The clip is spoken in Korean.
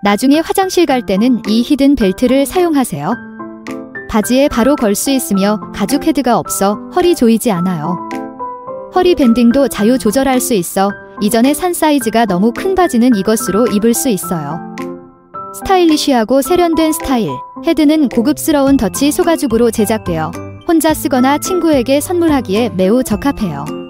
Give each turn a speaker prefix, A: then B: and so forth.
A: 나중에 화장실 갈 때는 이 히든 벨트를 사용하세요. 바지에 바로 걸 수 있으며 가죽 헤드가 없어 허리 조이지 않아요. 허리 밴딩도 자유 조절할 수 있어 이전에 산 사이즈가 너무 큰 바지는 이것으로 입을 수 있어요. 스타일리시하고 세련된 스타일. 헤드는 고급스러운 더치 소가죽으로 제작되어 혼자 쓰거나 친구에게 선물하기에 매우 적합해요.